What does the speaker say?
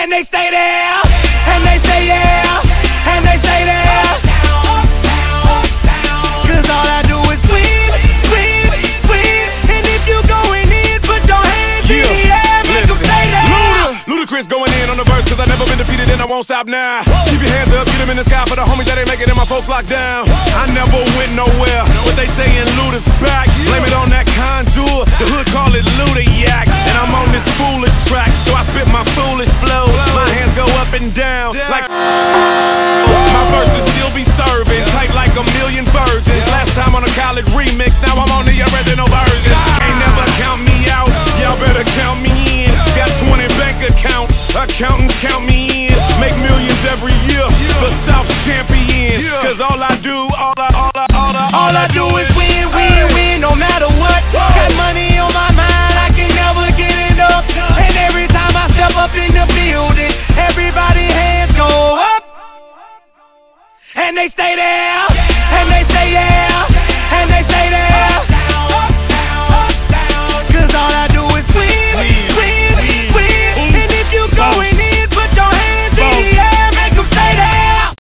and they stay there, and they say yeah, and they stay there. Cause all I do is win, win, win. And if you going in, put your hands in the air, make them stay there. Ludacris going in on the verse, cause I never been defeated and I won't stop now. Keep your hands up, get them in the sky for the homies that ain't making it, my folks locked down. I never went nowhere, what they saying Luda's back. Blame it on that contour, the hood call it Luda-yak. And I'm on this foolish track, so I spit my foolish flow. My hands go up and down, like my verses still be serving, tight like a million virgins. Last time on a college remix, now I'm on the original version. Ain't never count me out, y'all better count me in. Got 20 bank accounts, accountants count me in. Make millions every year, the South's champion. Cause all I do is win, win, win, no matter what. Got money on my mind, I can never get enough. And every time I step up in the building, everybody hands go up, and they stay there.